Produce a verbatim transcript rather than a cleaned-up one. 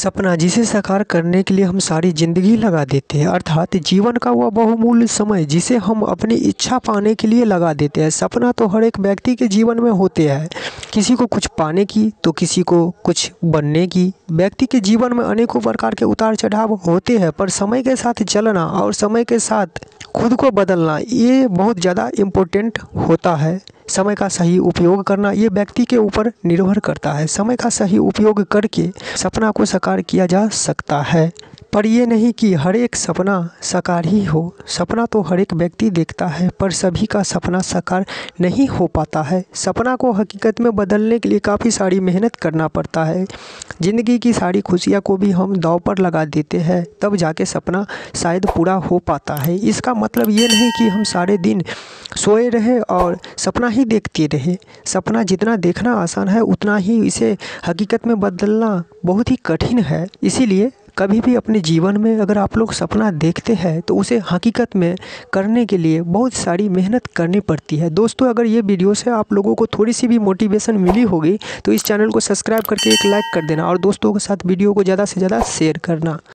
सपना जिसे साकार करने के लिए हम सारी ज़िंदगी लगा देते हैं, अर्थात जीवन का वह बहुमूल्य समय जिसे हम अपनी इच्छा पाने के लिए लगा देते हैं। सपना तो हर एक व्यक्ति के जीवन में होते हैं, किसी को कुछ पाने की तो किसी को कुछ बनने की। व्यक्ति के जीवन में अनेकों प्रकार के उतार चढ़ाव होते हैं, पर समय के साथ चलना और समय के साथ खुद को बदलना ये बहुत ज़्यादा इम्पोर्टेंट होता है। समय का सही उपयोग करना ये व्यक्ति के ऊपर निर्भर करता है। समय का सही उपयोग करके सपना को साकार किया जा सकता है, पर ये नहीं कि हर एक सपना साकार ही हो। सपना तो हर एक व्यक्ति देखता है, पर सभी का सपना साकार नहीं हो पाता है। सपना को हकीकत में बदलने के लिए काफ़ी सारी मेहनत करना पड़ता है। ज़िंदगी की सारी खुशियाँ को भी हम दांव पर लगा देते हैं, तब जाके सपना शायद पूरा हो पाता है। इसका मतलब ये नहीं कि हम सारे दिन सोए रहे और सपना ही देखते रहे। सपना जितना देखना आसान है, उतना ही इसे हकीकत में बदलना बहुत ही कठिन है। इसीलिए कभी भी अपने जीवन में अगर आप लोग सपना देखते हैं तो उसे हकीकत में करने के लिए बहुत सारी मेहनत करनी पड़ती है। दोस्तों, अगर ये वीडियो से आप लोगों को थोड़ी सी भी मोटिवेशन मिली होगी तो इस चैनल को सब्सक्राइब करके एक लाइक कर देना और दोस्तों के साथ वीडियो को ज़्यादा से ज़्यादा शेयर करना।